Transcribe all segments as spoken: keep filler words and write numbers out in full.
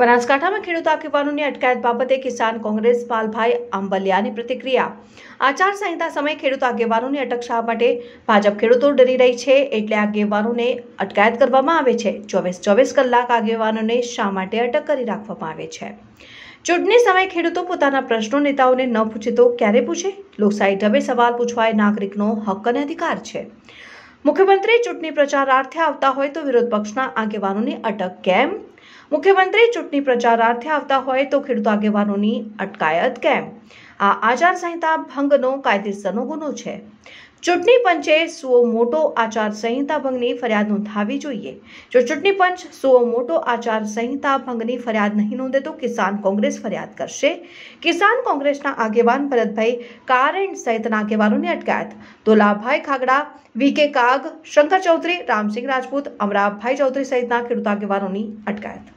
બનાસકાંઠામાં ખેડૂત આગેવાનોની અટકાયત બાબતે કિસાન કોંગ્રેસ પાલભાઈ આંબલિયાની પ્રતિક્રિયા। આચારસંહિતા સમયે ખેડૂત આગેવાનોની અટક શા માટે? ભાજપ ખેડૂતો ડરી રહી છે એટલે આગેવાનોને અટકાયત કરવામાં આવે છે। ચોવીસ ચોવીસ કલાક આગેવાનોને શા માટે અટક કરી રાખવામાં આવે છે? ચૂંટણી સમયે ખેડૂતો પોતાના પ્રશ્નો નેતાઓને ન પૂછે તો ક્યારે પૂછે? લોકશાહી ઢબે સવાલ પૂછવા એ નાગરિકનો હક અને અધિકાર છે। મુખ્યમંત્રી ચૂંટણી પ્રચારાર્થે આવતા હોય તો વિરોધ પક્ષના આગેવાનોની અટક કેમ? મુખ્યમંત્રી ચૂંટણી પ્રચારાર્થે આવતા હોય તો ખેડૂત આગેવાનોની અટકાયત કેમ? આ આચારસંહિતા ભંગનો કાયદેસરનો ગુનો છે। ચૂંટણી પંચે સુઓ મોટો આચારસંહિતા ભંગની ફરિયાદ નોંધાવવી જોઈએ। જો ચૂંટણી પંચ સુઓ મોટો આચારસંહિતા ભંગની ફરિયાદ નહીં નોંધે તો કિસાન કોંગ્રેસ ફરિયાદ કરશે। કિસાન કોંગ્રેસના આગેવાન ભરતભાઈ કારેણ સહિતના આગેવાનોની અટકાયત। દોલાભાઈ ખાગડા, વીકે કાગ, શંકર ચૌધરી, રામસિંહ રાજપૂત, અમરાભાઈ ચૌધરી સહિતના ખેડૂત આગેવાનોની અટકાયત।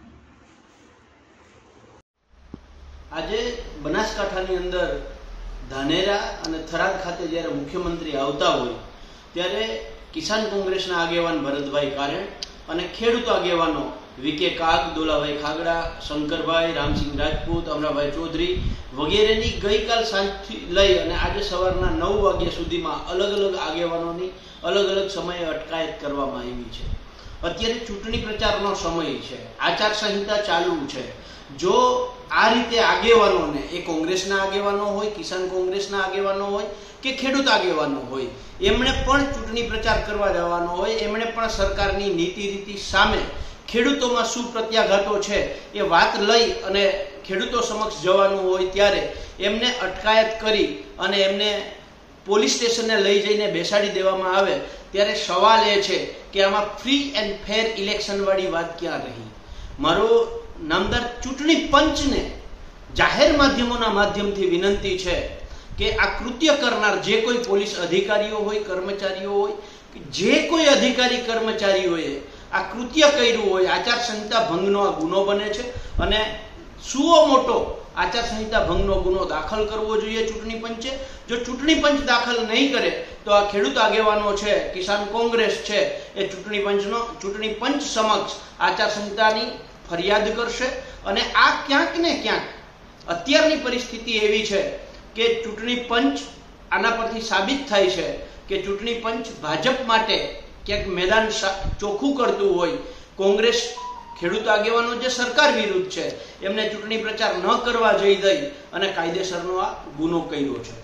આજે બનાસકાંઠાની અંદર ધાનેરા અને થરાદ ખાતે જ્યારે મુખ્યમંત્રી આવતા હોય ત્યારે કિસાન કોંગ્રેસના આગેવાન ભરતભાઈ કારેણ અને ખેડૂત આગેવાનો વીકે કાગ, દોલાભાઈ ખાગડા, શંકરભાઈ, રામસિંહ રાજપૂત, અમરાભાઈ ચૌધરી વગેરેની ગઈકાલ સાંજથી લઈ અને આજે સવારના નવ વાગ્યા સુધીમાં અલગ અલગ આગેવાનોની અલગ અલગ સમયે અટકાયત કરવામાં આવી છે। અત્યારે ચૂંટણી પ્રચારનો સમય છે, આચારસંહિતા ચાલુ છે। જો આ રીતે આગેવાનોને, એ કોંગ્રેસના આગેવાનો હોય, કિસાન કોંગ્રેસના આગેવાનો હોય કે ખેડૂત આગેવાનો હોય, એમણે પણ ચૂંટણી પ્રચાર કરવા જવાનો હોય, એમણે પણ સરકારની નીતિ રીતિ સામે ખેડૂતોમાં શું પ્રત્યાઘાતો છે એ વાત લઈ અને ખેડૂતો સમક્ષ જવાનું હોય ત્યારે એમને અટકાયત કરી અને એમને પોલીસ સ્ટેશને લઈ જઈને બેસાડી દેવામાં આવે ત્યારે સવાલ એ છે કે આમાં ફ્રી એન્ડ ફેર ઇલેક્શન વાળી વાત ક્યાં રહી? મારો નામદાર ચૂંટણી પંચને જાહેર માધ્યમોના માધ્યમથી વિનંતી છે કે આ કૃત્ય કરનાર જે કોઈ પોલીસ અધિકારીઓ હોય, કર્મચારીઓ હોય, જે કોઈ અધિકારી કર્મચારીઓએ આ કૃત્ય કર્યું હોય, આચારસંહિતા ભંગનો આ ગુનો બને છે અને સુઓ મોટો આચારસંહિતા ભંગનો ગુનો દાખલ કરવો જોઈએ ચૂંટણી પંચે। જો ચૂંટણી પંચ દાખલ નહીં કરે તો આ ખેડૂત આગેવાનો છે, કિસાન કોંગ્રેસ છે, એ ચૂંટણી પંચનો ચૂંટણી પંચ સમક્ષ આચારસંહિતાની ફરિયાદ કરશે અને આ ક્યાંક ને ક્યાંક અત્યારની પરિસ્થિતિ એવી છે કે ચૂંટણી પંચ આના પરથી સાબિત થાય છે કે ચૂંટણી પંચ ભાજપ માટે ક્યાંક મેદાન ચોખ્ખું કરતું હોય। કોંગ્રેસ ખેડૂત આગેવાનો જે સરકાર વિરુદ્ધ છે એમને ચૂંટણી પ્રચાર ન કરવા જઈ દઈ અને કાયદેસરનો આ ગુનો કર્યો છે।